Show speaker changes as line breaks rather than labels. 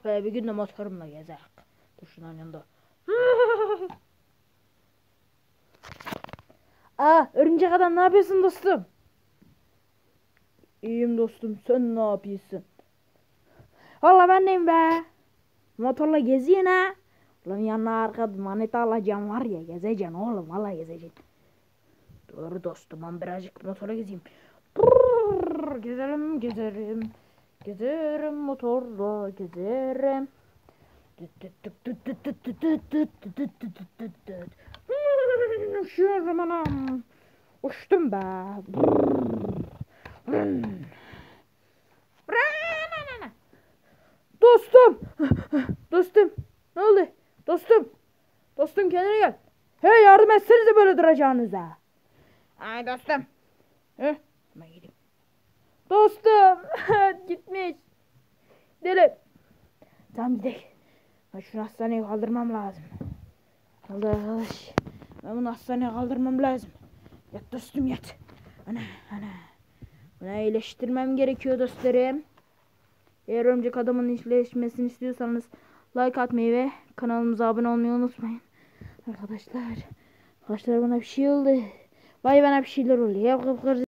Böyle bir gün de motorumla gezer. Dur şunun yanında. Örümcek adam ne yapıyorsun dostum? İyiyim dostum, sen ne yapıyorsun? Valla ben deyim be. Motorla geziyorsun ha. Ulan yanına arka manita alacağım var ya, gezeceksin oğlum, valla gezeceksin. Doğru dostum, ben birazcık motora gezeyim. Gezerim gezerim. Gezerim motorla gezerim. Uçuyorum anam. Uçtum be. Dostum. Dostum. Ne oldu? Dostum. Dostum kendine gel. Hey, yardım etsenize böyle duracağınıza. Ay dostum. Ben gideyim. Dostum. Gitmiş. Gidelim. Tamam gidelim. Ben şunu hastaneye kaldırmam lazım. Arkadaş. Ben bunu hastaneye kaldırmam lazım. Yat dostum yat. Ana. Bunu iyileştirmem gerekiyor dostlarım. Eğer örümcek adamın iyileşmesini istiyorsanız like atmayı ve kanalımıza abone olmayı unutmayın. Arkadaşlar bana bir şey oldu. Vay, bana bir şeyler oluyor.